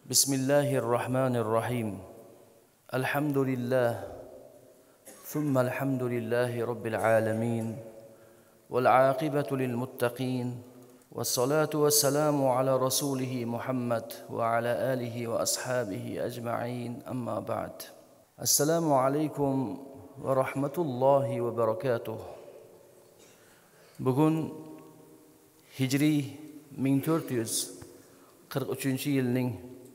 بسم الله الرحمن الرحيم الحمد لله ثم الحمد لله رب العالمين والعاقبة للمتقين والصلاة والسلام على رسوله محمد وعلى آله وأصحابه أجمعين أما بعد السلام عليكم ورحمة الله وبركاته Bugun Hijriy 1443 yilning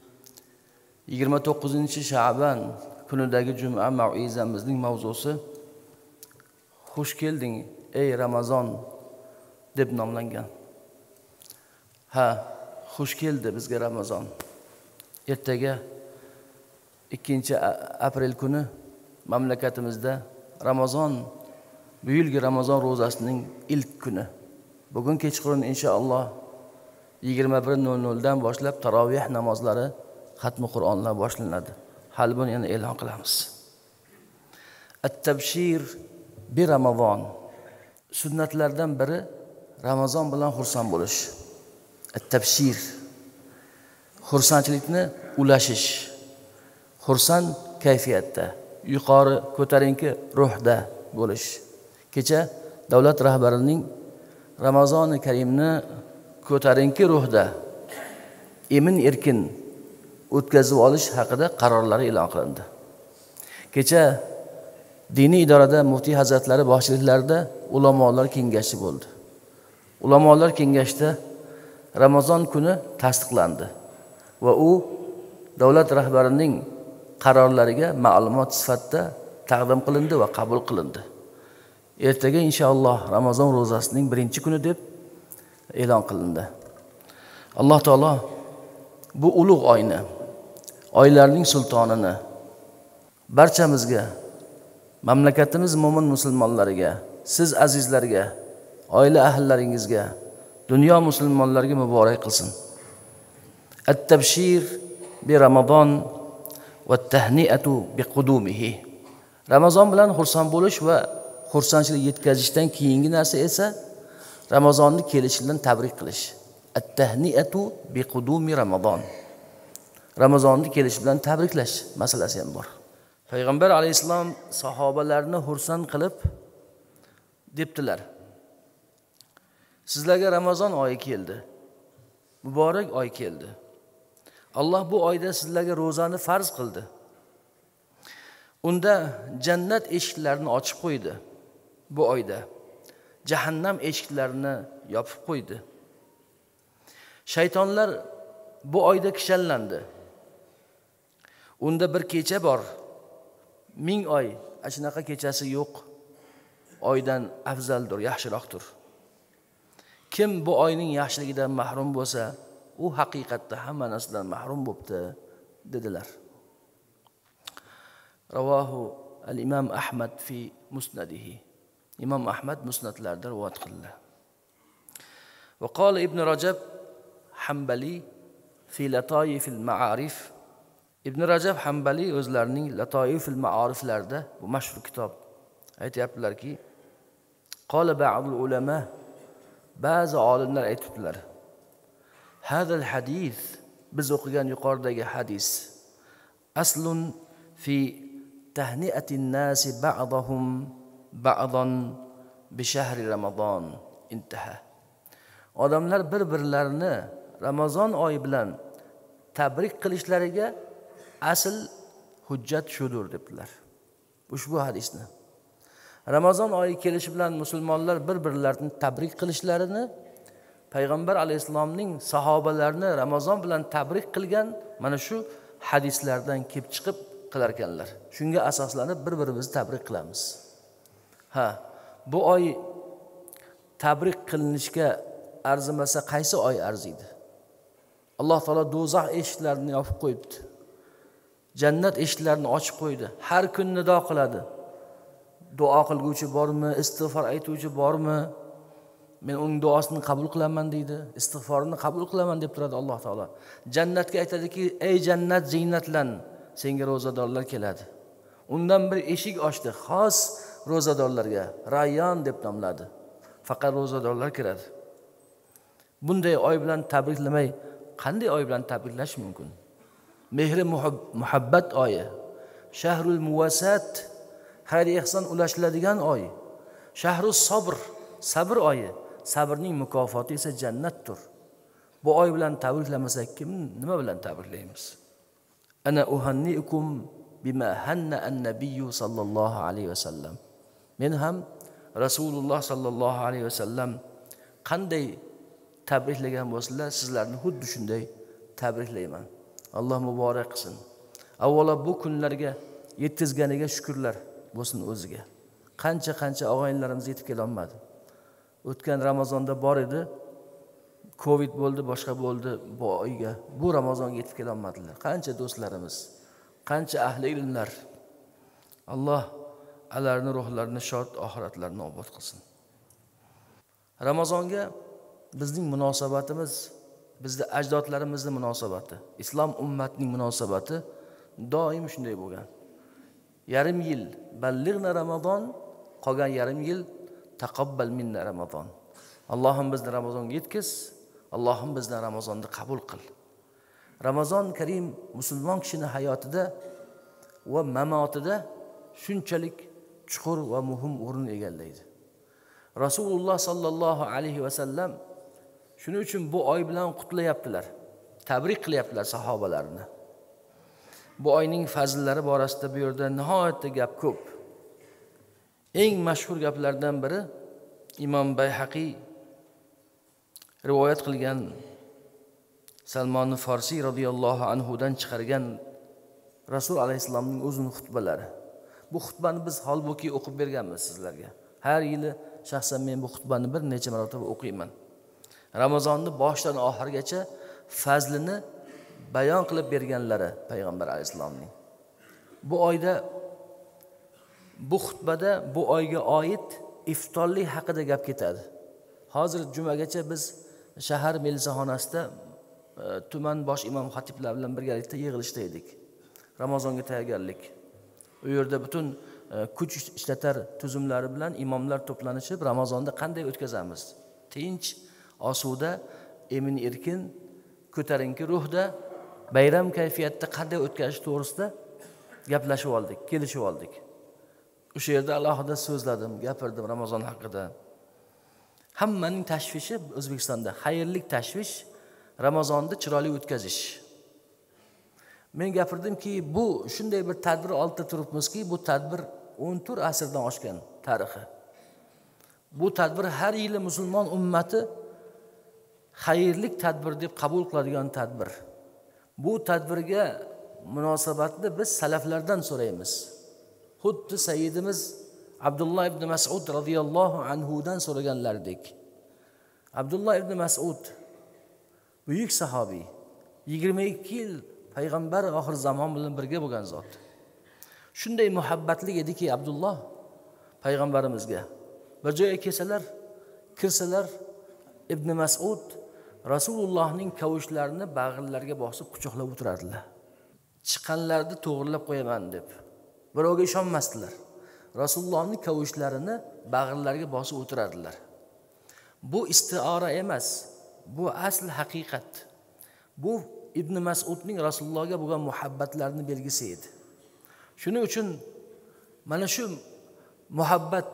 29 Sha'ban kunidagi juma mav'izamizning mavzusi Xush kelding ey Ramazon deb nomlangan. Xush keldi bizga Ramazon. Ertaga 2 aprel kuni mamlakatimizda Ramazon, bu yilgi Ramazon ro'zasining ilk kuni. Bugun kechqurun inshaalloh 21:00 dan boshlab tarovih namozlari, xatmi Qur'onlar boshlanadi. Hali buni yana e'lon qilamiz. At-tabshir bi Ramazon. Sunnatlardan biri Ramazon bilan xursand bo'lish. At-tabshir. Xursandchilikni ulashish. Xursand kayfiyatda, yuqori ko'tarinki ruhda bo'lish. Kecha davlat rahbarining Ramazoni Karimni ko'tarinki ruhda emin erkin o'tkazib olish haqida qarorlari e'lon qilindi. Kecha diniy idorada muftiy hazratlari boshchiliklarida ulamolar kengashi bo'ldi. Ulamolar kengashida Ramazon kuni tasdiqlandi va u davlat rahbarining qarorlariga ma'lumot sifatida taqdim qilindi va qabul qilindi. Ertaga inshaalloh Ramazon ro'zasining 1-kuni deb e'lon qilindi. Alloh taolo bu ulug' oyni, oylarning sultonini barchamizga, mamlakatimiz mo'min musulmonlariga, siz azizlarga, oila ahllaringizga, dunyo musulmonlariga muborak qilsin. At-tabshir bi Ramazon va at-tahni'atu bi qudumihi. Ramazon bilan xursand bo'lish va xursandchilik yetkazishdan keyingi narsa esa Ramazonni kelishi bilan tabrik qilish. At-tahni'atu bi qudumi Ramazon. Ramazonni kelishi bilan tabriklash masalasi ham bor. Payg'ambar alayhisalom sahobalarni xursand qilib debdilar: Sizlarga Ramazon oyi keldi. Muborak oy keldi. Alloh bu oyda sizlarga ro'zani farz qildi. Unda jannat eshiklarini ochib qo'ydi. Bu oyda jahannam eshiklarini yopib qo'ydi. Shaytonlar bu oyda kishallandi. Unda bir kecha bor. 1000 oy, shunaqa kechasi yo'q. Oydan afzaldir, yaxshiroqdir. Kim bu oyning yaxshiligidan mahrum bo'lsa, u haqiqatda hamma narsadan mahrum bo'libdi dedilar. Ravohu al-Imam Ahmad fi musnadihi. Imam Ahmad musnadlarida rivoyat qildi. Va qala Ibn Rajab Hanbali fi Lataif al-Ma'arif. Ibn Rajab Hanbali o'zlarining Lataif al-Ma'ariflarida, bu mashhur kitob, aytayaptilarki, qala ba'd ulama, ba'zi olimlar aytibdilar, hadal hadis, biz o'qigan yuqoridagi hadis, aslun fi tahni'atin nasi ba'dahum ba'dan bi shahri Ramazon intaha. Odamlar bir-birlarini Ramazon oyi bilan tabrik qilishlariga asl hujjat shudur debdilar. Ushbu hadisni Ramazon oyi kelishi bilan musulmonlar bir-birlarini tabrik qilishlarini Payg'ambar alayhisalomning sahobalarni Ramazon bilan tabrik qilgan mana shu hadislardan kelib chiqib qilar ekanlar. Shunga asoslanib bir-birimizni tabrik qilamiz. Bu oy tabrik qilinishga arzimasa qaysi oy arziydi? Alloh taolo do'zax eshiklarini yopib qo'yibdi. Jannat eshiklarini ochib qo'ydi. Har kun nido qiladi. Duo qilguvchi bormi, istig'for aytuvchi bormi? Men uning duosini qabul qilaman deydi. Istig'forini qabul qilaman deb turadi Alloh taolo. Jannatga aytadiki, ey jannat ziynatlan, senga ro'zadorlar keladi. Undan bir eshik ochdi, xos ro'zadorlarga, Rayyon deb nomladi. Faqat ro'zadorlar kiradi. Bunday oy bilan tabriklamay qanday oy bilan tabriklash mumkin? mehri muhabbat oyi, shahrul muvasat, xayr ehson ulashiladigan oy, shahrus sabr, sabr oyi, sabrning mukofoti esa jannatdir. Bu oy bilan tabriklamasak nima bilan tabriklaymiz? Ana uhanniukum bima hanna an-nabiyyu sallallohu alayhi vasallam. Men ham Rasululloh sallallohu alayhi vasallam qanday tabriklagan bo'lsalar, sizlarni xuddi shunday tabriklayman. Alloh muborak qilsin. Avvalo bu kunlarga yetkazganiga shukrlar bo'lsin o'ziga. Qancha og'ayinlarimiz yetib kela olmadi. O'tgan Ramazonda bor edi, Covid bo'ldi, boshqa bo'ldi bu oyga. Bu Ramazonga yetib kela olmadilar. Qancha do'stlarimiz, qancha ahli ilmlar. Alloh ularning ruhlarini shod, oxiratlarini obod qilsin. Ramazonga bizning munosabatimiz, bizda ajdodlarimizning munosabati, islom ummatining munosabati doim shunday bo'lgan. Yarim yil ballig'na Ramazon, qolgan yarim yil taqabbal minna Ramazon. Allohim bizni Ramazonga yetkiz, Allohim bizni Ramazonni qabul qil. Ramazon Karim musulmon kishining hayotida va mamotida shunchalik chuqur va muhim o'rin egallaydi. Rasululloh sallallohu alayhi vasallam shuning uchun bu oy bilan qutlayaptilar, tabrik qilyaptilar sahobalarni. Bu oyning fazillari borasida bu yerda nihoyatda gap ko'p. Eng mashhur gaplardan biri Imom Bayhaqiy rivoyat qilgan Salmon Farsi radhiyallohu anhu dan chiqargan Rasul alayhisolamning o'zining xutbalari. Bu xutbani biz holbuki o'qib berganmiz sizlarga. Har yili shaxsan men bu xutbani bir necha marotaba o'qiyman. Ramazonni boshidan oxirigacha fazlini bayon qilib berganlari payg'ambar alayhisolamning. Bu oyda bu xutbada bu oyga oid iftorlik haqida gap ketadi. Hozir jumagacha biz shahar melisaxonasida tuman bosh imom xatiblar bilan birgalikda yig'ilishda edik. Ramazonga tayyorgarlik. U yerda butun kuch ishlatar tuzumlari bilan imomlar to'planishib Ramazonni qanday o'tkazamiz? Tinch, osuda, emin erkin, ko'tarinki ruhda bayram kayfiyatda qanday o'tkazish to'g'risida gaplashib oldik, kelishib oldik. O'sha yerda alohida so'zladim, gapirdim Ramazon haqida. Hammaning tashvishi O'zbekistonda xayrlik tashvish, Ramazonni chiroyli o'tkazish. Men gapirdimki, bu shunday bir tadbir oldida turibmizki, bu tadbir 14 asrdan oshgan tarixi. Bu tadbir har yili musulmon ummati xayrlik tadbir deb qabul qiladigan tadbir. Bu tadbirga munosabatni biz salaflardan so'raymiz. Xuddi sayyidimiz Abdullah ibn Mas'ud radhiyallohu anhu dan so'raganlardek. Abdullah ibn Mas'ud buyuk sahobiy, 22 yil payg'ambar oxir zamon bilan birga bo'lgan zot. Shunday muhabbatli ediki Abdullah payg'ambarimizga. Bir joyga kelsalar, kirsalar Ibn Mas'ud Rasulullohning kavushlarini bag'rlariga bosib quchoqlab o'tirardilar. Chiqqanlarni to'g'rilab qo'yaman deb. Birovga ishonmasdilar. Rasulullohning kavushlarini bag'rlariga bosib o'tirardilar. Bu istiora emas, bu asl haqiqat. Bu Ibn Mas'udning Rasulullohga bo'lgan muhabbatlarini belgisi edi. Shuning uchun mana shu muhabbat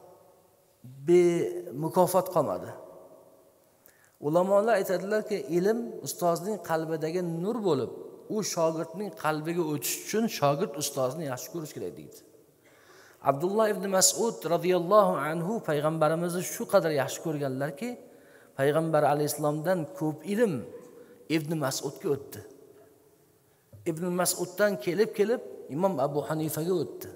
mukofot qolmadi. Ulamolar aytadilarki, ilm ustozning qalbidagi nur bo'lib, u shogirdning qalbiga o'tish uchun shogird ustozni yaxshi ko'rish kerak deydi. Abdullah ibn Mas'ud radhiyallohu anhu payg'ambarimizni shu qadar yaxshi ko'rganlarki, payg'ambar alayhisolamdan ko'p ilm Ibn Mas'udga o'tdi. Ibn Mas'uddan kelib Imom Abu Hanifaga o'tdi.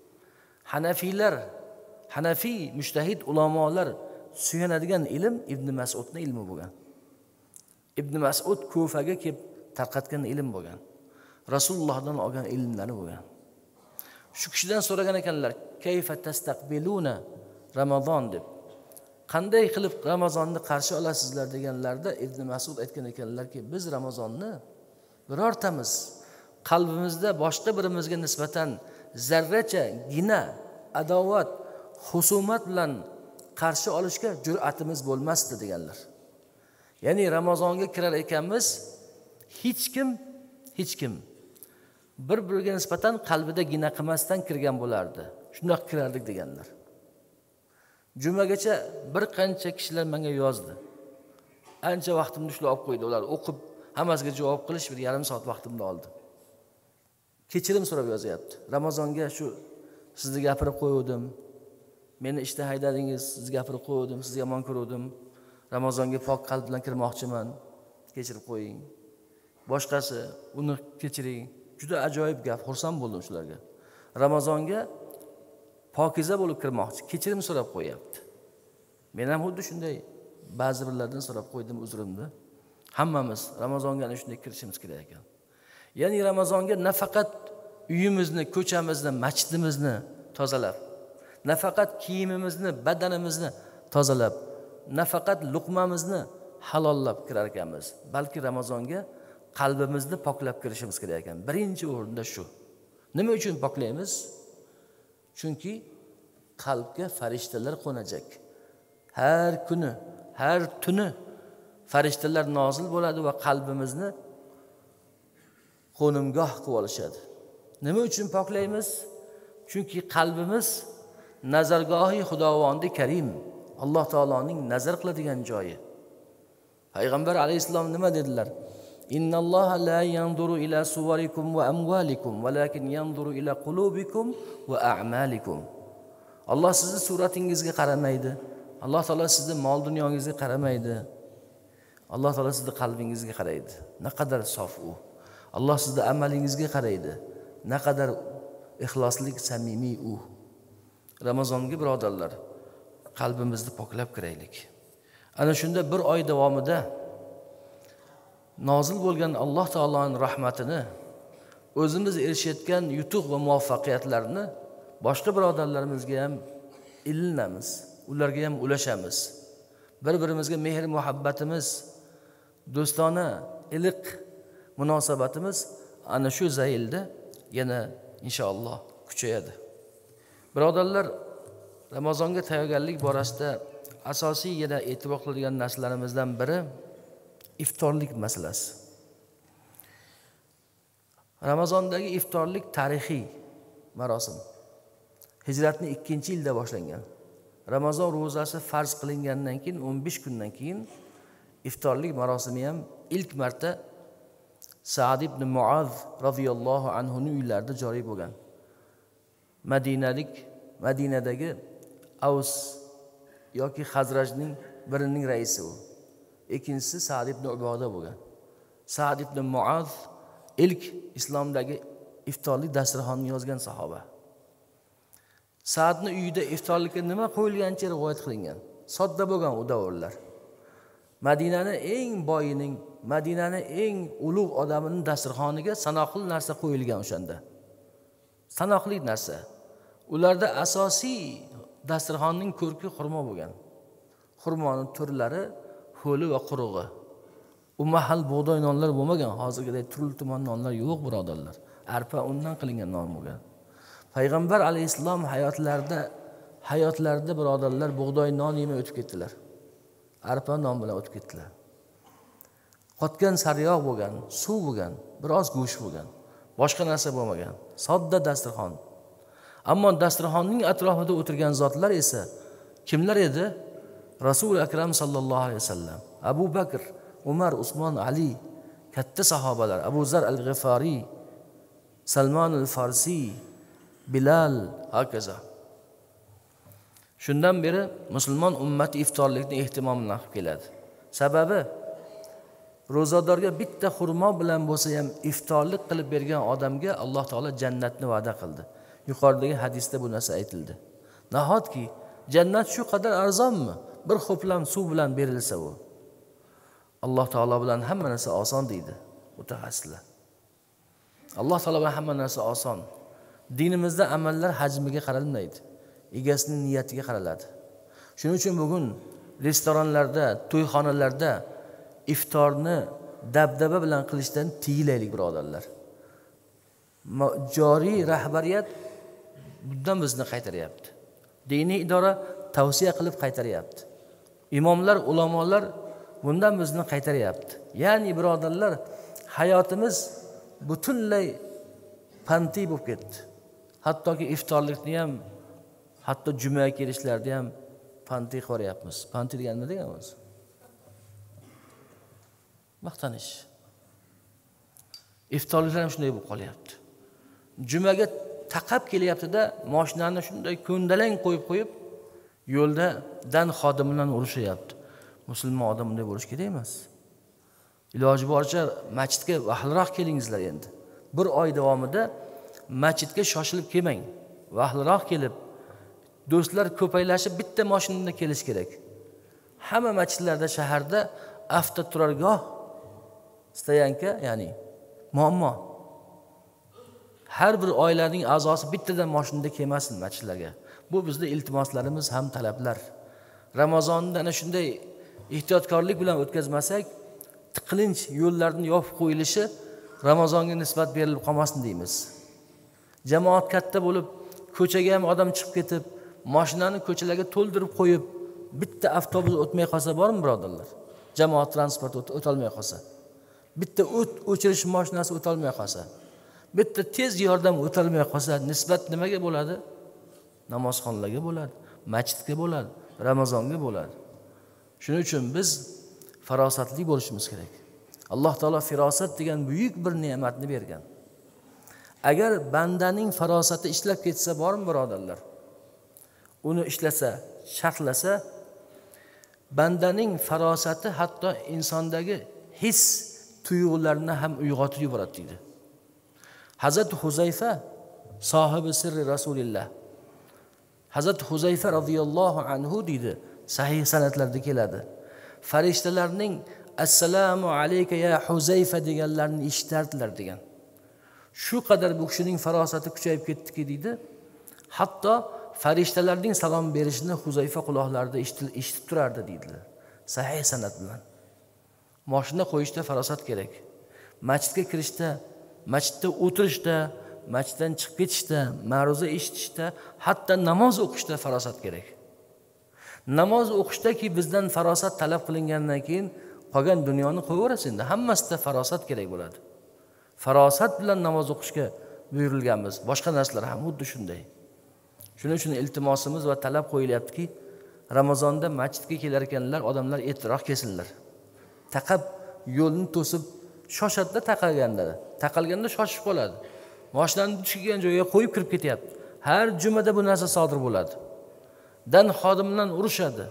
Hanafiy mujtahid ulamolar suyanadigan ilm Ibn Mas'udning ilmi bo'lgan. Ibn Mas'ud Kufaga kelib tarqatgan ilm bo'lgan. Rasulullohdan olgan ilmlari bo'lgan. Shu kishidan so'ragan ekanlar, "Kayfa tastaqbiluna Ramazon" deb. Qanday qilib Ramazonni qarshi olasizlar deganlarda Ibn Mas'ud aytgan ekanlarki, biz Ramazonni birortamiz qalbimizda boshqa birimizga nisbatan zarracha gina, adovat, husumat bilan qarshi olishga jur'atimiz bo'lmasdi deganlar. Ya'ni Ramazonga kirar ekanmiz, hech kim bir-biriga nisbatan qalbida gina qilmasdan kirgan bo'lardi. Shundoq kirardik deganlar. Jumagacha bir qancha kishilar menga yozdi. Ancha vaqtimni shular olib qo'ydi. Ular o'qib, hammasiga javob qilish bir yarim soat vaqtimni oldi. Kechirim so'rab yozyapti. Ramazonga shu sizni gapirib qo'ydim. Meni ishda haydadingiz, sizni gapirib qo'ydim, sizni yomon ko'rdim. Ramazonga pok qalb bilan kirmoqchiman. Kechirib qo'ying. Boshqasi, uni kechiring. Juda ajoyib gap, xursand bo'ldim shularga. Ramazonga pokiza bo'lib kirmoqchi, kechirim so'rab qo'yapti. Men ham xuddi shunday ba'zi birlardan so'rab qo'ydim uzrimni. Hammamiz Ramazonga ana shunday kirishimiz kerak ekan. Ya'ni Ramazonga nafaqat uyimizni, ko'chamizni, masjidimizni tozalab, nafaqat kiyimimizni, badanimizni tozalab, nafaqat luqmamizni halollab kirar ekanmiz, balki Ramazonga qalbimizni poklab kirishimiz kerak ekan. Birinchi o'rinda shu. Nima uchun poklaymiz? Chunki qalbga farishtalar qo'najak. Har kuni, har tuni farishtalar nozil bo'ladi va qalbimizni qo'nimgoh qilib olishadi. Nima uchun poklaymiz? Chunki qalbimiz nazargohi Xudovondi Karim, Alloh taoloning nazar qiladigan joyi. Payg'ambar alayhisalom nima dedilar? Innalloha la yanzuru ila suwarikum va amwalikum, walakin yanzuru ila qulubikum va a'malikum. Alloh sizning suratingizga qaramaydi. Alloh taolo sizning mol dunyongizga qaramaydi. Alloh taolo sizning qalbingizga qaraydi. Naqadar sof u. Alloh sizning amalingizga qaraydi. Naqadar ixloslik, samimiy u. Ramazonga birodarlar, qalbimizni poklab kiraylik. Ana shunda bir oy davomida nozil bo'lgan Alloh taoloning rahmatini, o'zimiz erishayotgan yutuq va muvaffaqiyatlarni boshqa birodarlarimizga ham ilinamiz, ularga ham ulashamiz. Bir-birimizga mehr muhabbatimiz, do'stona, iliq munosabatimiz ana shu zaylda yana inshaalloh kuchayadi. Birodarlar, Ramazonga tayyorgarlik borasida asosiy yana e'tibor qiladigan narsalarimizdan biri iftorlik masalasi. Ramazondagi iftorlik tarixiy marosim. Hijratning 2-yilda boshlangan. Ramazon ro'zasi farz qilingandan keyin 15 kundan keyin iftorlik marosimi ham ilk marta Sa'd ibn Muaz radhiyallohu anhu ning uylarida joriy bo'lgan. Madinadagi Aws yoki Xazrajning birining raisi u. Ikkinchisi Sa'd ibn Uboda bo'lgan. Sa'd ibn Muaz ilk islomdagi iftorlik dasturxonini yozgan sahoba. Sa'dning uyida iftorlikka nima qo'yilganicha rivoyat qilingan. Sodda bo'lgan u davrlar. Madinani eng boyining, Madinani eng ulug' odamining dasturxoniga sanoqli narsa qo'yilgan o'shanda. Sanoqli narsa. Ularda asosiy dasturxonning ko'rki xurmo bo'lgan. Xurmoning turlari ho'li va qurug'i. U mahal bug'doy nonlar bo'lmagan, hozirgidek turli-tuman nonlar yo'q birodarlar. Arpa undan qilingan non bo'lgan. Payg'ambar alayhisalom hayotlarida birodarlar bug'doy non yemay o'tib ketdilar. Arpa non bilan o'tib ketdilar. Qotgan sariyog' bo'lgan, suv bo'lgan, biroz go'sht bo'lgan. Boshqa narsa bo'lmagan. Sodda dasturxon. Ammo dasturxonning atrofida o'tirgan zotlar esa kimlar edi? Rasul akram sallallohu alayhi vasallam, Abu Bakr, Umar, Usmon, Ali, katta sahobalar, Abu Zar al-Ghifari, Salman al-Farsi, Bilal, hokazo. Shundan beri musulmon ummati iftorlikni ehtimomini qilib keladi. Sababi ro'zadorga bitta xurmo bilan bo'lsa ham iftorlik qilib bergan odamga Alloh taolo jannatni va'da qildi. Yuqoridagi hadisda bu narsa aytildi. Nahotki jannat shu qadar arzonmi? Bir xo'plam suv bilan berilsa u. Alloh taolo bilan hamma narsa oson deydi mutaxassislar. Alloh taolo bilan hamma narsa oson. Dinimizda amallar hajmiga qaralmaydi, egasining niyatiga qaraladi. Shuning uchun bugun restoranlarda, to'yxonalarda iftorni dabdaba bilan qilishdan tiyilaylik birodarlar. Joriy rahbariyat bundan bizni qaytaryapti. Diniy idora tavsiya qilib qaytaryapti. Imomlar, ulamolar bundan bizni qaytaryapti. Ya'ni birodarlar, hayotimiz butunlay panti bo'lib ketdi. Hattoki iftorlikni ham, hatto jumaga kelishlarda ham panti qo'ryapmiz. Panti degan nima degan o'zi? Maqtanish. Iftorliklar ham shunday bo'lib qolyapti. Jumaga taqab kelyapti-da, mashinani shunday ko'ndalang qo'yib yo'lda dan xodim bilan urushyapti. Musulmon odam bunday bo'lish kerak emas. Iloji boricha masjidga vaqtliroq kelingizlar endi. Bir oy davomida masjidga shoshilib kelmang. Vaqtliroq kelib, do'stlar ko'paylashib bitta mashinada kelish kerak. Hamma masjidlarda shaharda avtoturargoh stoyanka, ya'ni muammo. Har bir oilaning a'zosi bittadan mashinada kelmasin masjidlarga. Bu bizning iltimoslarimiz ham talablar. Ramazonni ana shunday ehtiyotkorlik bilan o'tkazmasak, tiqilinch yo'llarni yopib qo'yilishi Ramazonga nisbat berilib qolmasin deymiz. Jamoat katta bo'lib, ko'chaga ham odam chiqib ketib, mashinani ko'chalarga to'ldirib qo'yib, bitta avtobus o'tmay qolsa bormi, birodarlar? Jamoat transporti o'ta olmay qolsa, bitta o't o'chirish mashinasi o'ta olmay qolsa, bitta tez yordam o'ta olmay qolsa, nisbat nimaga bo'ladi? Namozxonlarga bo'ladi, masjidga bo'ladi, Ramazonga bo'ladi. Shuning uchun biz farosatli bo'lishimiz kerak. Alloh taolo firosat degan buyuk bir ne'matni bergan. Agar bandaning farosati ishlab ketsa bormi, birodarlar? Uni ishlasa, sharhlasa, bandaning farosati hatto insondagi his tuyg'ularni ham uyg'otib yuboradi deydi. Hazrat Huzayfa sohibi sirri Rasululloh. Hazrat Huzayfa radhiyallohu anhu deydi, sahih sanatlarda keladi. Farishtalarning assalomu alayka ya Huzayfa deganlarini eshitardilar degan. Shu qadar bu kishining farosati kuchayib ketdiki deydi. Hatto farishtalarning salom berishini Huzayfa quloqlarida eshitib turardi deydilar. Sahih sanat bilan. Mashina qo'yishda farosat kerak. Masjidga kirishda, masjidda o'tirishda, masjiddan chiqib ketishda, ma'ruza eshitishda, hatto namoz o'qishda farosat kerak. Namoz o'qishdaki bizdan farosat talab qilingandan keyin qolgan dunyoni qo'yaverasiz endi. Hammasida farosat kerak bo'ladi. Farosat bilan namoz o'qishga buyurilganmiz. Boshqa narsalar ham xuddi shunday. Shuning uchun iltimosimiz va talab qo'yilyaptiki, Ramazonda masjidga kelar ekanlar, odamlar ertaroq kelsinlar. Taqab yo'lni to'sib shoshadda taqalganda shoshib qoladi. Mashinani tushgan joyga qo'yib kirib ketyapti. Har jumada bu narsa sodir bo'ladi. Dan xodim bilan urushadi.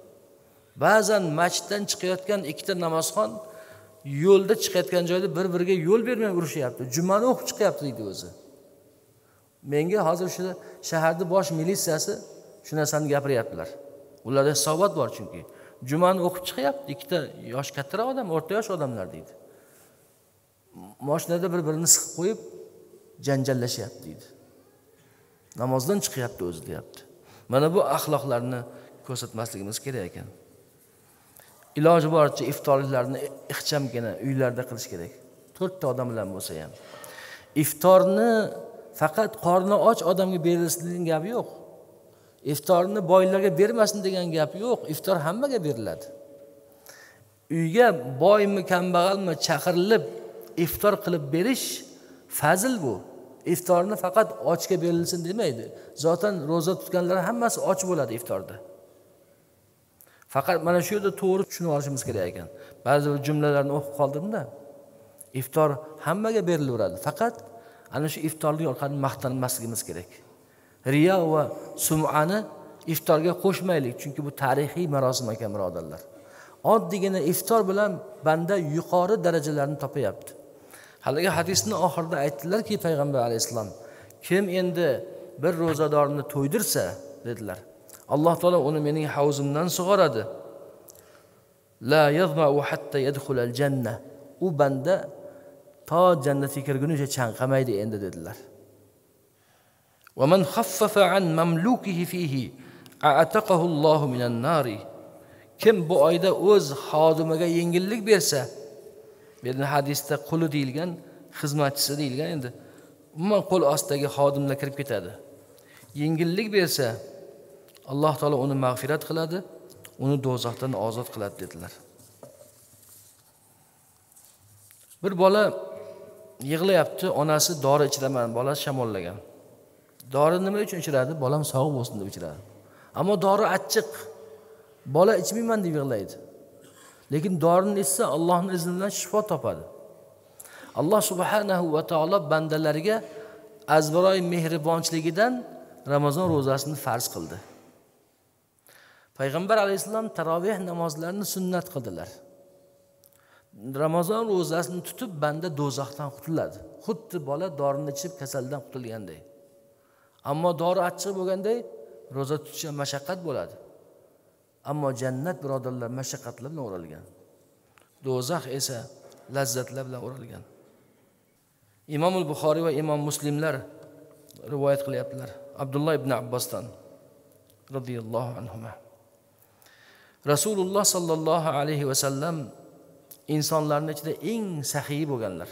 Ba'zan masjiddan chiqayotgan ikkita namozxon yo'lda chiqayotgan joyda bir-biriga yo'l bermay urushyapti. Jumani o'qib chiqyapti deydi o'zi. Menga hozir shu shaharning bosh militsiyasi shu narsani gapiryaptilar. Ularda hisobot bor chunki. Jumani o'qib chiqyapti, ikkita yosh kattaroq odam, o'rta yosh odamlar deydi. Mashinada bir-birini siqib qo'yib janjallashyapti deydi. Namozdan chiqyapti o'zi deyapti. Mana bu axloqlarni ko'rsatmasligimiz kerak ekan. Iloji boricha iftorliklarni ixchamgina uylarda qilish kerak. 4 ta odam bilan bo'lsa ham. Iftorni faqat qorni och odamga berilsin degan gap yo'q. Iftorni boylarga bermasin degan gap yo'q. Iftor hammaga beriladi. Uyga boymi, kambag'almi chaqirilib iftor qilib berish fazil bu. Iftorni faqat ochga berilsin demaydi. Zotan roza tutganlar hammasi och bo'ladi iftorda. Faqat mana shu yerda to'g'ri tushunib olishimiz kerak ekan. Ba'zi bir jumlalarni o'qib qoldim-da. Iftor hammaga berilaveradi. Faqat ana shu iftorlik orqali maqtanmasligimiz kerak. Riyo va sum'ani iftorga qo'shmaylik, chunki bu tarixiy marosim ekan, birodarlar. Oddiygina iftor bilan banda yuqori darajalarni topayapti. Haligi hadisning oxirida aytdilar-ki, payg'ambar alayhisalom, kim endi bir ro'zadorni to'ydirsa, dedilar, Alloh taolo uni mening havzimdan sug'oradi. La yazma'u hatta yadkhulal janna. U banda to jannatga kirgunicha chanqamaydi endi, dedilar. Wa man khaffafa an mamlukihi fihi a'taqahu Allohu minan nari. Kim bu oyda o'z xodimiga yengillik bersa, bu hadisda quli deyilgan, xizmatchisi deyilgan, endi umuman qo'l ostidagi xodimlar kirib ketadi. Yengillik bersa, Alloh taolo uni mag'firat qiladi, uni do'zaxdan ozod qiladi, dedilar. Bir bola yig'layapti, onasi dori ichiraman, bolasi shamollagan. Dori nima uchun ichiradi? Bolam sog' bo'lsin deb ichiradi. Ammo dori achchiq. Bola ichmayman deb yig'laydi. Lekin dorini ichsa Allohning izni bilan shifo topadi. Alloh subhanahu va taolo bandalariga azbaroy mehribonchiligidan Ramazon ro'zasini farz qildi. Payg'ambar alayhisalom taroveh namozlarini sunnat qildilar. Ramazon ro'zasini tutib banda do'zaxdan qutuladi. Xuddi bola dorini ichib kasaldan qutulganday. Ammo dori achchiq bo'lganday ro'za tutish mashaqqat bo'ladi. Ammo jannat birodarlar mashaqqatlar bilan o'ralgan. Do'zax esa lazzatlar bilan o'ralgan. Imom al-Buxoriy va Imom Muslimlar rivoyat qilyaptilar. Abdullah ibn Abbosdan radhiyallohu anhuma. Rasululloh sallallohu alayhi va sallam insonlarning ichida eng saxiy bo'lganlar.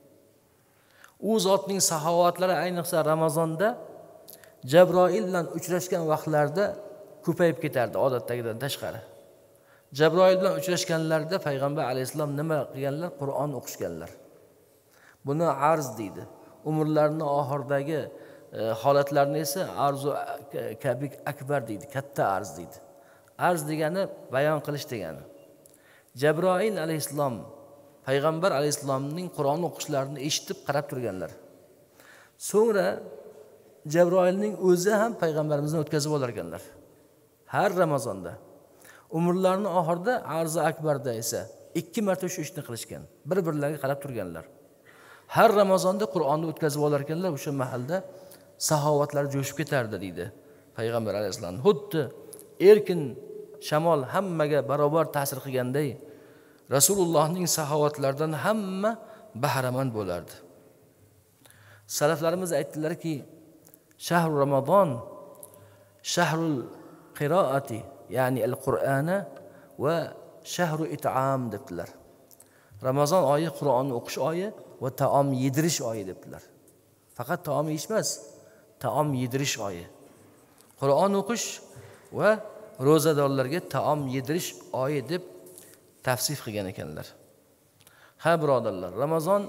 U zotning saxovatlari ayniqsa Ramazonda Jabroil bilan uchrashgan vaqtlarda ko'payib ketardi odatdagidan tashqari. Jabroil bilan uchrashganlarda payg'ambar alayhisalom nima qilganlar? Qur'on o'qishganlar. Buni arz deydi. Umrlarining oxiridagi holatlarni esa arzu kabik akbar deydi, katta arz deydi. Arz degani bayon qilish degani. Jabroil alayhisalom payg'ambar alayhisalomning Qur'on o'qishlarini eshitib qarab turganlar. So'ngra Jabroilning o'zi ham payg'ambarimizni o'tkazib olar ekanlar. Har Ramazonda. Umrlarining oxirida arzi akbarda esa 2 marta shu ishni qilishgan. Bir-birlariga qarab turganlar. Har Ramazonda Qur'onni o'tkazib olar ekanlar, o'sha mahalda saxovatlar jo'shib ketardi deydi payg'ambar alayhisalom. Xuddi erkin shamol hammaga barobar ta'sir qilganday Rasulullohning saxovatlaridan hamma bahramand bo'lardi. Salaflarimiz aytdilarki, shahru Ramazon shahrul qiroati, ya'ni al-Qur'ana va shahru it'am debdilar. Ramazon oyi Qur'onni o'qish oyi va taom yedirish oyi debdilar. Faqat taom yeyish emas, taom yedirish oyi. Qur'on o'qish va ro'zadorlarga taom yedirish oyi deb tavsif qilgan ekanlar. Ha birodarlar, Ramazon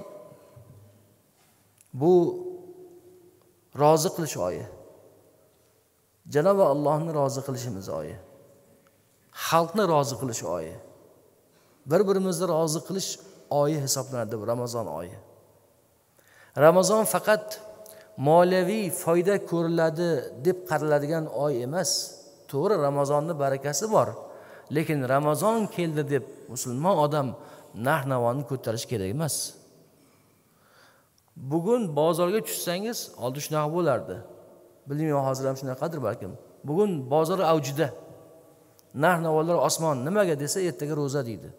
bu rozi qilish oyi. Janob Allohni rozi qilishimiz oyi. Xalqni rozi qilish oyi. Bir-birimizni rozi qilish oyi hisoblanadi bu Ramazon oyi. Ramazon faqat moliyaviy foyda ko'riladi deb qaraladigan oy emas. To'g'ri, Ramazonning barakasi bor. Lekin Ramazon keldi deb musulmon odam narx-navoni ko'tarish kerak emas. Bugun bozorga tushsangiz, oldin shunaqa bo'lardi. Bilmayman, hozir ham shunaqadir balkim. Bugun bozor avjida. Narx-navolar osmon, nimaga desa ertaga ro'za deydi.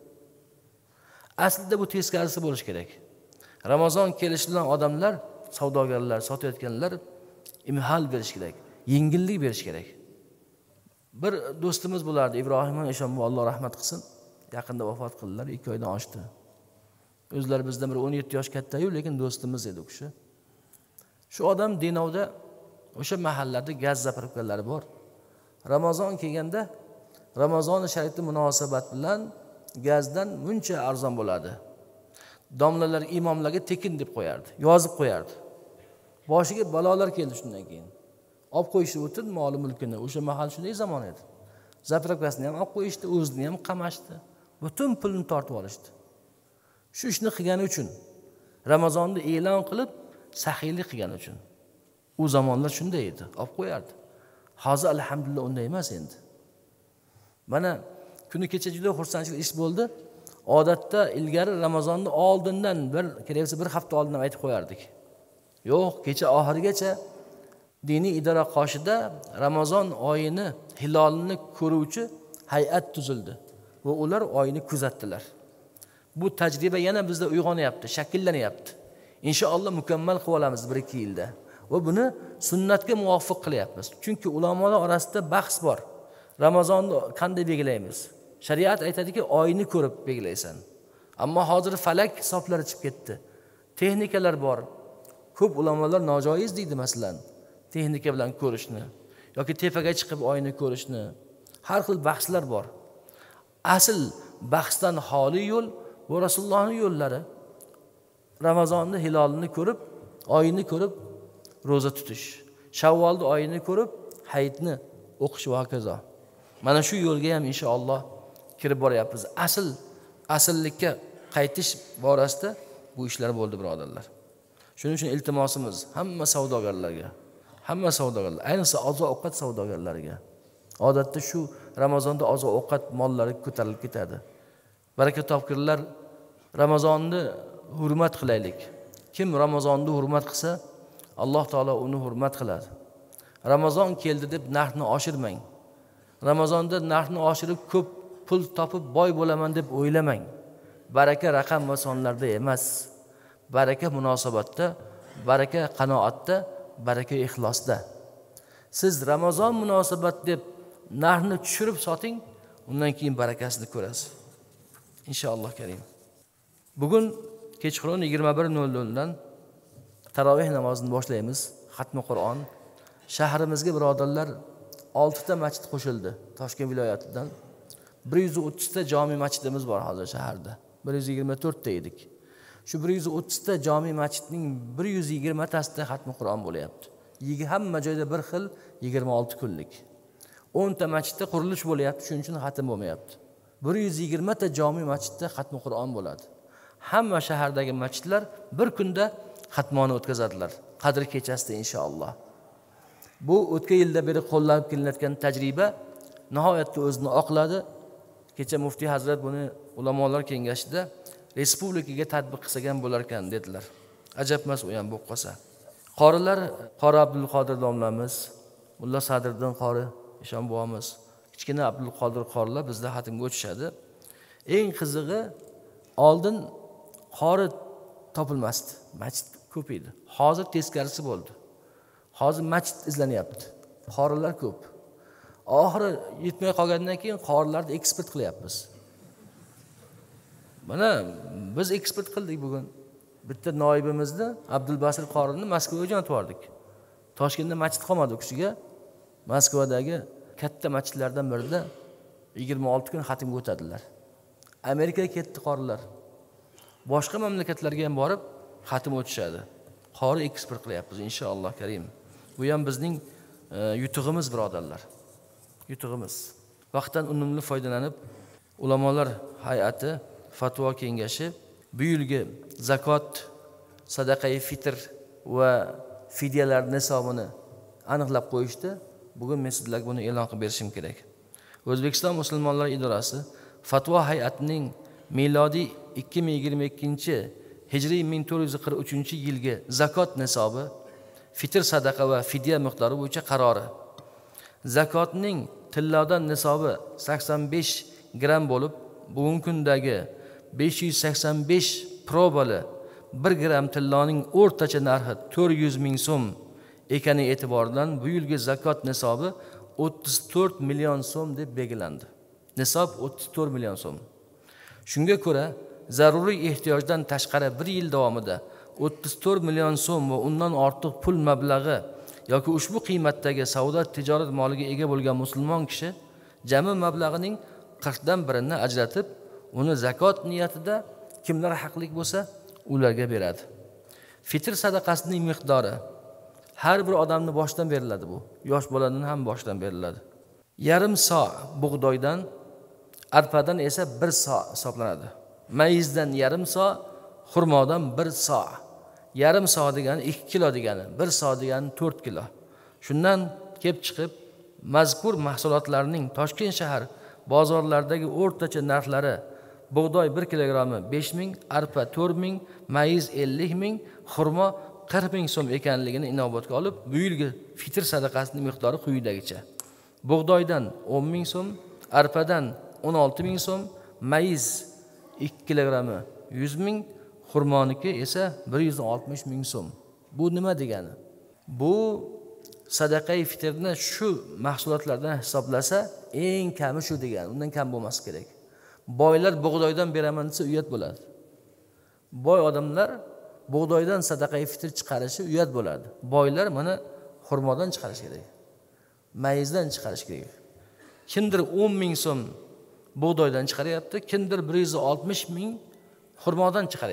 Aslida bu teskarisi bo'lish kerak. Ramazon kelishi bilan odamlar, savdogarlar, sotayotganlar imhal berish kerak, yengillik berish kerak. Bir do'stimiz bo'lardi, Ibrohim Eshonboy, Alloh rahmat qilsin. Yaqinda vafot qildilar, 2 oydan oshdi. O'zlari bizdan bir 17 yosh katta-yu, lekin do'stimiz edi u kishi. Shu odam Denovda o'sha mahallarda gaz zapravkalari bor. Ramazon kelganda Ramazon sharifga munosabat bilan gazdan muncha arzon bo'ladi. Domlalar imomlarga tekin deb qo'yardi, yozib qo'yardi. Boshiga balolar keldi shundan keyin. Olib qo'yishdi o'tib mol mulkini. O'sha mahal shunday zamon edi. Zapravkasini ham olib qo'yishdi, o'zini ham qamashdi. Butun pulni tortib olishdi. Shu ishni qilgani uchun, Ramazonni e'lon qilib, saxiylik qilgani uchun. U zamonlar shunday edi, olib qo'yardi. Hozir alhamdulillah unday emas endi. Mana kuni kecha juda xursandchilik ish bo'ldi. Odatda ilgari Ramazonni oldindan bir hafta oldindan aytib qo'yardik. Yo'q, kecha oxirigacha diniy idora qoshida Ramazon oyini hilolini ko'ruvchi hay'at tuzildi va ular oyini kuzatdilar. Bu tajriba yana bizda uyg'onyapti, shakllanyapti. Inshaalloh mukammal qilib olamiz 1-2 yilda. Va buni sunnatga muvofiq qilyapmiz. Chunki ulamolar orasida bahs bor. Ramazonni qanday belgilaymiz? Shariat aytadiki, oyni ko'rib belgilaysan. Ammo hozir falak hisoblari chiqib ketdi. Texnikalar bor. Ko'p ulamolar nojoiz deydi masalan. Texnika bilan ko'rishni yoki tepaga chiqib oyni ko'rishni. Har xil bahslar bor. Asl bahsdan xoli yo'l va Rasulullohning yo'llari. Ramazonni hilolini ko'rib, oyini ko'rib roza tutish. Shavvolni oyini ko'rib hayitni o'qish va hokazo. Mana shu yo'lga ham inshaalloh kirib boryapmiz. Asllikka qaytish borasida bu ishlar bo'ldi, birodarlar. Shuning uchun iltimosimiz hamma savdogarlarga, ayniqsa oziq-ovqat savdogarlariga. Odatda shu Ramazonda oziq-ovqat mollari ko'tarilib ketadi. Baraka topkirlar, Ramazonni hurmat qilaylik. Kim Ramazonni hurmat qilsa, Alloh taolo uni hurmat qiladi. Ramazon keldi deb narxni oshirmang. Ramazonda narxni oshirib ko'p pul topib boy bo'laman deb o'ylamang. Baraka raqam va sonlarda emas. Baraka munosabatda, baraka qanoatda, baraka ixlosda. Siz Ramazon munosabat deb narxni tushirib soting, undan keyin barakasini ko'rasiz. Inshaalloh karim. Bugun kechqurun 21:00 dan taroveh namozini boshlaymiz. Xatmi Qur'on. Shahrimizga birodarlar 6 ta masjid qo'shildi Toshkent viloyatidan. 130 ta jami masjidimiz bor hozir shaharda. 124 ta edik. Shu 130 ta jami masjidning 120 tasida xatmi Qur'on bo'layapti. Hamma joyda bir xil 26 kunlik. 10 ta masjidda qurilish bo'layapti, shuning uchun xatm bo'lmayapti. 120 ta jami masjidda xatmi Qur'on bo'ladi. Hamma shahardagi masjidlar bir kunda xatmoni o'tkazadilar. Qadr kechasida inshaalloh. Bu o'tgan yilda beri qo'llanib kelinayotgan tajriba nihoyatda o'zini oqladi. Kecha muftiy hazrat buni ulamolar kengashida respublikaga tatbiq qilgan bo'lar ekan dedilar. Ajab emas u ham bo'lib qolsa. Qorilar, Qori Abdulqodir domlamiz, Mulla Sadriddin qori, Eshon bobomiz, kichkina Abdulqodir qorilar bizda xatmga o'tishadi. Eng qizig'i, oldin qori topilmasdi, masjid ko'p edi. Hozir teskarisi bo'ldi. Hozir masjid izlanyapti. Qorilar ko'p. Oxiri yetmay qolgandan keyin qorilarni ekspert qilyapmiz. Mana biz ekspert qildik bugun. Bitta noibimizni Abdulbasir qorini Moskvaga jo'natib yubordik. Toshkentda masjid qolmadi u kishiga. Moskvadagi katta masjidlardan birida 26 kun xatmga o'tadilar. Amerikaga ketdi qorilar. Boshqa mamlakatlarga ham borib xatm o'tishadi. Qori ekspert qilyapmiz inshaalloh karim. Bu ham bizning yutug'imiz birodarlar. Yutug'imiz. Vaqtdan unumli foydalanib, ulamolar hay'ati, fatvo kengashi bu yilgi zakot, sadaqai fitr va fidyalar nisobini aniqlab qo'yishdi. Bugun men sizlarga buni e'lon qilib berishim kerak. O'zbekiston musulmonlar idorasi fatvo hay'atining milodiy 2022 hijriy 1443-yilgi zakot nisobi, fitr sadaqa va fidya miqdori bo'yicha qarori. Zakotning tillodan nisobi 85 gram bo'lib, bugungi kundagi 585 probali 1 gram tilloning o'rtacha narxi 400 ming so'm ekani e'tiboridan bu yilgi zakot nisobi 34 million so'm deb belgilandi. Nisob 34 million so'm. Shunga ko'ra, zaruriy ehtiyojdan tashqari 1 yil davomida 34 million so'm va undan ortiq pul mablag'i yoki ushbu qiymatdagi savdo tijorat moliga ega bo'lgan musulmon kishi jami mablag'ining 40 dan 1-ni ajratib, uni zakot niyatida kimlar haqli bo'lsa, ularga beradi. Fitr sadaqasining miqdori har bir odamning boshidan beriladi bu. Yosh bolaning ham boshidan beriladi. Yarim so bug'doydan, arpadan esa 1 so hisoblanadi. Mayizdan yarim so, xurmodan 1 so. Yarim so degani 2 kilo degani, 1 so degani 4 kilo. Shundan kelib chiqib, mazkur mahsulotlarning Toshkent shahar bozorlaridagi o'rtacha narxlari: bug'doy 1 kilogrammi 5 ming, arpa 4 ming, mayiz 50 ming, xurmo 40 ming so'm ekanligini inobatga olib, bu yilgi fitr sadaqasining miqdori quyidagicha: bug'doydan 10 ming so'm, arpadan 16 ming so'm, mayiz 2 kilogrammi 100 ming, xurmoniki esa 160 ming so'm. Bu nima degani? Bu sadaqai fitrni shu mahsulotlardan hisoblasa eng kami shu degani. Undan kam bo'lmasi kerak. Boylar bug'doydan beraman desa uyat bo'ladi. Boy odamlar bug'doydan sadaqai fitr chiqarishi uyat bo'ladi. Boylar mana xurmodan chiqarish kerak. Mayizdan chiqarish kerak. Kimdir 10 ming so'm bug'doydan chiqaryapti, kimdir 160 ming xurmodan chiqaryapti.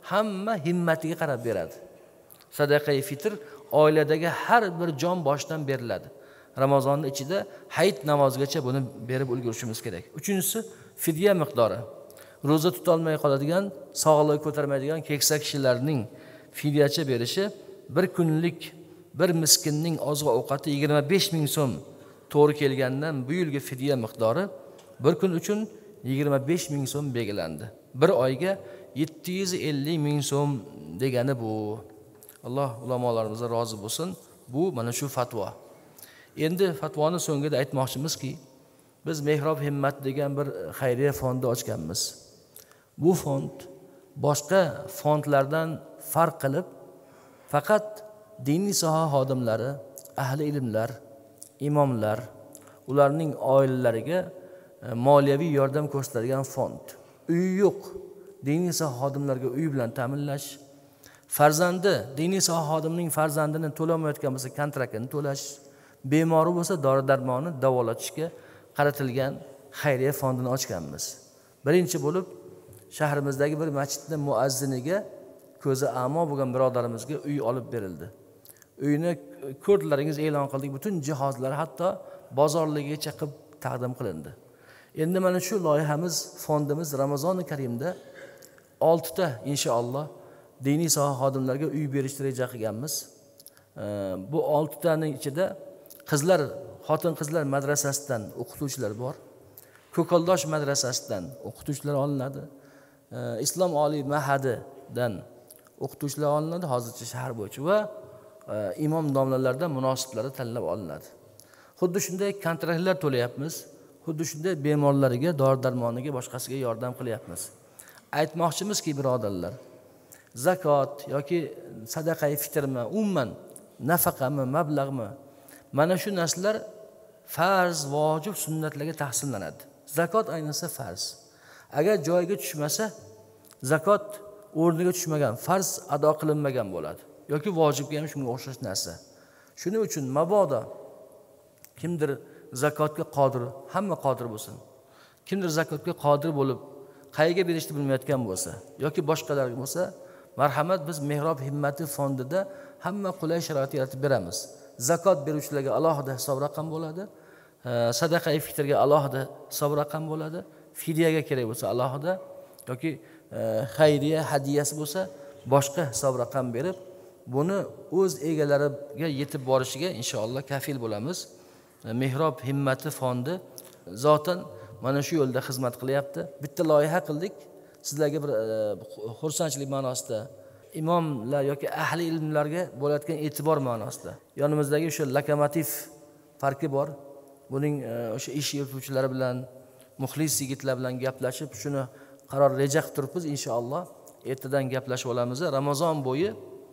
hamma himmatiga qarab beradi. Sadaqai fitr oiladagi har bir jon boshidan beriladi. Ramazonning ichida hayit namozigacha buni berib ulgurishimiz kerak. Uchinchisi fidya miqdori. Roza tutolmay qoladigan, sog'lig'i ko'tarmaydigan keksa kishilarning fidyacha berishi bir kunlik bir miskinning oziq ovqati 25 ming so'm to'g'ri kelgandan bu yilgi fidya miqdori bir kun uchun 25 ming so'm belgilandi. Bir oyga 750 ming so'm degani bu. Alloh ulamolarimizga rozi bo'lsin. Bu mana shu fatvo. Endi fatvoning so'ngida aytmoqchimizki, biz Mehrob Himmat degan bir xayriya fondi ochganmiz. Bu fond boshqa fondlardan farq qilib faqat diniy soha xodimlari, ahli ilmlar, imomlar, ularning oilalariga moliyaviy yordam ko'rsatadigan fond. Uyi yo'q diniy soha xodimlariga uy bilan ta'minlash, farzandi diniy soha xodimining farzandini to'lamayotgan bo'lsa kontraktini to'lash, bemori bo'lsa dori-darmonni davolatishga qaratilgan xayriya fondini ochganmiz. Birinchi bo'lib shahrimizdagi bir masjidning muazziniga ko'zi amo bo'lgan birodarimizga uy olib berildi. Uyni kodlaringiz e'lon qildik, butun jihozlari hatto bozorligigacha qilib taqdim qilindi. Endi mana shu loyihamiz, fondimiz Ramazoni Karimda 6 ta inshaalloh diniy soha xodimlariga uy berishni reja qilganmiz. Bu 6 taning ichida qizlar, xotin-qizlar madrasasidan o'qituvchilar bor. Ko'kaldosh madrasasidan o'qituvchilar olinadi. Islom oliy mahadidan o'qituvchilar olinadi hozircha shahar bo'yicha va imom domlalardan munosiblari tanlab olinadi. Xuddi shunday kontraktlar to'layapmiz. Xuddi shunday bemorlariga, dori-darmoniga, boshqasiga yordam qilyapmiz. Aytmoqchimizki, birodarlar, zakot yoki sadaqai fitrmi, umuman nafaqami, mablag'mi, mana shu narsalar farz, vojib, sunnatlarga taqsimlanadi. Zakot ayniqsa farz. Agar joyiga tushmasa, zakot o'rniga tushmagan, farz ado qilinmagan bo'ladi. Yoki vojibga ham shunga o'xshash narsa. Shuning uchun mabodo kimdir zakotga qodir, hamma qodir bo'lsin. Kimdir zakotga qodir bo'lib, qayerga berishni bilmayotgan bo'lsa yoki boshqalar bo'lsa, marhamat, biz Mehrob Himmati fondida hamma qulay sharoit yaratib beramiz. Zakot beruvchilarga alohida hisob raqam bo'ladi. Sadaqai fitrga alohida hisob raqam bo'ladi. Fidyaga kerak bo'lsa alohida yoki xayriya hadiyasi bo'lsa boshqa hisob raqam berib, buni o'z egalariga yetib borishiga inshaalloh kafil bo'lamiz. Mehrob Himmati fondi zotan mana shu yo'lda xizmat qilyapti. Bitta loyiha qildik. Sizlarga bir xursandchilik ma'nosida, imomlar yoki ahli ilmlarga bo'layotgan e'tibor ma'nosida. Yonimizdagi o'sha lokomotiv parki bor. Buning o'sha ish yurituvchilari bilan, muxlis yigitlar bilan gaplashib, shuni qaror reja qilib turibmiz inshaalloh. Ertadan gaplashib olamiz. Ramazon bo'yi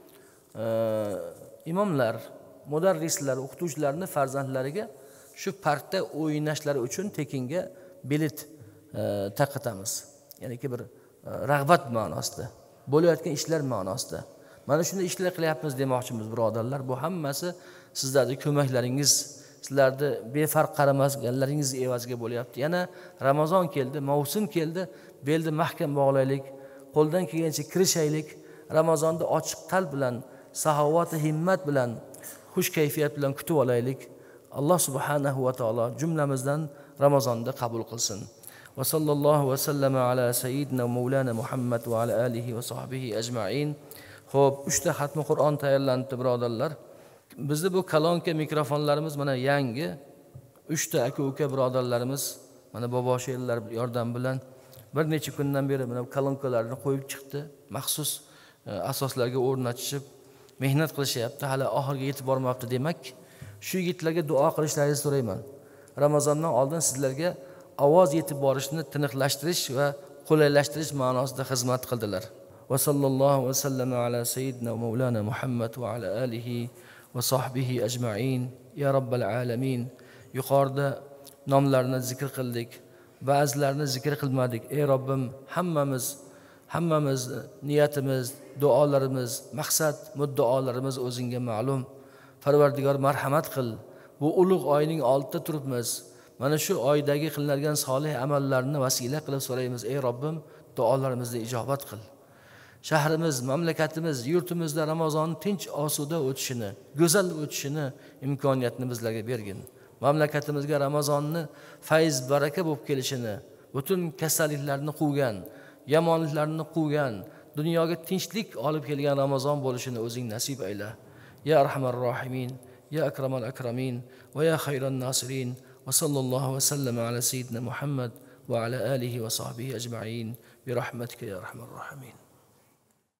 imomlar, mudarrislar, o'qituvchilarning farzandlariga shu parkda o'ynashlari uchun tekinga bilet taqatamiz. Ya'ni bir rag'bat ma'nosida, bo'layotgan ishlar ma'nosida. Mana shunday ishlar qilyapmiz demoqchimiz, birodarlar. Bu hammasi sizlarning ko'maklaringiz, sizlarni befarq qaramasganlaringiz evaziga bo'lyapti. Yana Ramazon keldi, mavsum keldi, belni mahkam bog'laylik, qo'ldan kelgancha kirishaylik. Ramazonda ochiq qalb bilan, saxovat va himmat bilan, xush kayfiyat bilan kutib olaylik. Alloh subhanahu va taolo jumlamizdan Ramazonda qabul qilsin. Va sallallohu va sallama ala sayyidina Mavlana Muhammad va ala alihi va sahbihi ajma'in. Xo'p, 3 ta xatmi Qur'on tayyorlandi, birodarlar. Bizda bu kolonka mikrofonlarimiz mana yangi. 3 ta aka-uka birodarlarimiz mana bobo she'rlar yordam bilan bir necha kundan beri mana kolonkalarni qo'yib chiqdi. Maxsus asoslarga o'rnatishib mehnat qilishyapti. Hali oxirga yetib bormabdi, demak. Shu yigitlarga duo qilishlaringizni so'rayman. Ramazondan oldin sizlarga ovoz yetib borishni tiniqlashtirish va qulaylashtirish ma'nosida xizmat qildilar. Va sallallohu va sallama ala sayyidina Mavlana Muhammad va ala alihi va sahbihi ajma'in. Ya Rabbal alamin. Yuqorida nomlarini zikr qildik, ba'zilarini zikr qilmadik. Ey Robbim, hammamiz niyatimiz, duolarimiz, maqsad, muddaolarimiz o'zingga ma'lum. Parvardigor marhamat qil. Bu ulug' oyning oldida turibmiz. Mana shu oydagi qilinadigan solih amallarni vasila qilib so'raymiz. Ey Robbim, duolarimizni ijobat qil. shahrimiz, mamlakatimiz, yurtimizda Ramazon tinch osuda o'tishini, go'zal o'tishini imkoniyatini bizlarga bergin. Mamlakatimizga Ramazonni fayz, baraka bo'lib kelishini, butun kasalliklarni quvgan, yomonliklarni quvgan, dunyoga tinchlik olib kelgan Ramazon bo'lishini o'zing nasib ayla. Ya arhamar rohimin, ya akramal akramin va ya xayron nasirin. Va sallallohu va sallama ala sayyidina Muhammad va ala alihi va sahbihi ajma'in bi rahmatika ya arhamar rohimin.